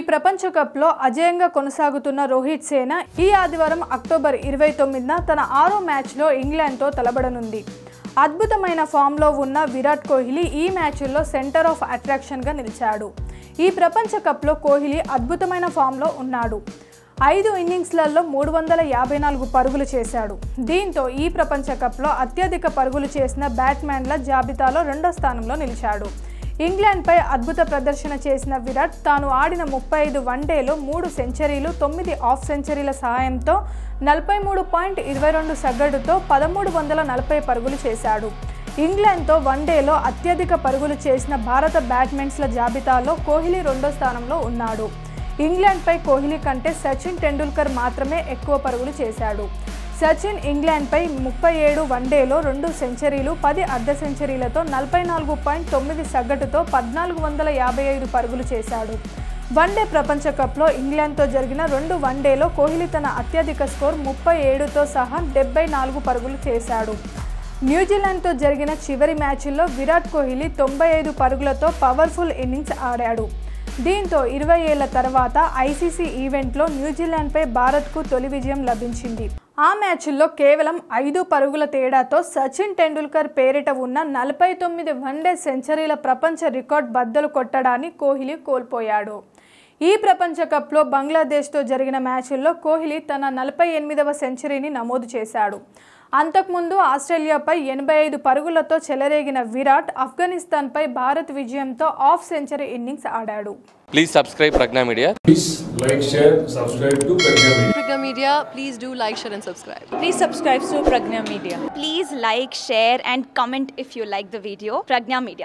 ప్రపంచ కప్లో అజేయంగా కొనసాగుతున్న రోహిత్ సేన ఈ ఆదివారం అక్టోబర్ 29న తన 6వ మ్యాచ్లో ఇంగ్లాండ్తో తలపడనుంది. అద్భుతమైన ఫామ్లో ఉన్న విరాట్ కోహ్లీ ఈ మ్యాచ్లో సెంటర్ ఆఫ్ అట్రాక్షన్గా నిలిచాడు. ఈ ప్రపంచ కప్లో కోహ్లీ అద్భుతమైన ఫామ్లో ఉన్నాడు. 5 ఇన్నింగ్స్లలో 354 పరుగులు చేశాడు. దీంతో ఈ ప్రపంచ కప్లో అత్యధిక పరుగులు చేసిన బ్యాట్స్మెన్ల జాబితాలో 2వ స్థానంలో నిలిచాడు. ఇంగ్లాండ్పై అద్భుత ప్రదర్శన చేసిన విరాట్ తాను ఆడిన 35 వన్డేలో 3 సెంచరీలు, 9 హాఫ్ సెంచరీల సహాయంతో 43.22 సగటుతో 1340 పరుగులు చేశాడు. ఇంగ్లాండ్తో వన్డేలో అత్యధిక పరుగులు చేసిన భారత బ్యాట్స్మెన్ల జాబితాలో కోహ్లీ 2వ స్థానంలో ఉన్నాడు. ఇంగ్లాండ్పై కోహ్లీ కంటే సచిన్ టెండూల్కర్ మాత్రమే ఎక్కువ పరుగులు చేశాడు. సచిన్ ఇంగ్లాండ్పై 37 వన్డేలో 2 సెంచరీలు, 10 అర్ధ సెంచరీలతో 44.9 సగటుతో 1455 పరుగులు చేశాడు. వన్డే ప్రపంచ కప్లో ఇంగ్లాండ్తో జరిగిన 2 వన్డేలో కోహ్లీ తన అత్యధిక స్కోర్ 37తో సహా 74 పరుగులు చేశాడు. న్యూజిలాండ్తో జరిగిన చివరి మ్యాచ్లో విరాట్ కోహ్లీ 95 పరుగులతో పవర్ఫుల్ ఇన్నింగ్స్ ఆడాడు. దీంతో 20 ఏళ్ల తర్వాత ఐసీసీ ఈవెంట్లో న్యూజిలాండ్పై భారత్కు తొలి విజయం లభించింది. ఆ మ్యాచ్లో కేవలం 5 పరుగుల తేడాతో సచిన్ టెండూల్కర్ పేరిట ఉన్న 49 వన్డే సెంచరీల ప్రపంచ రికార్డ్ బద్దలు కొట్టడాన్ని కోహ్లీ కోల్పోయాడు. ఈ ప్రపంచ కప్లో బంగ్లాదేశ్తో జరిగిన మ్యాచ్ల్లో కోహ్లీ తన 48వ సెంచరీని నమోదు చేశాడు. అంతకుముందు ఆస్ట్రేలియాపై 85 పరుగులతో చెలరేగిన విరాట్ ఆఫ్ఘనిస్తాన్పై భారత్ విజయంతో హాఫ్ సెంచరీ ఇన్నింగ్స్ ఆడాడు. Please subscribe Pregnya Media. Please like, share, subscribe to Pregnya Media. Pregnya Media, please do like, share and subscribe. Please subscribe to Pregnya Media. Please like, share and comment if you like the video. Pregnya Media.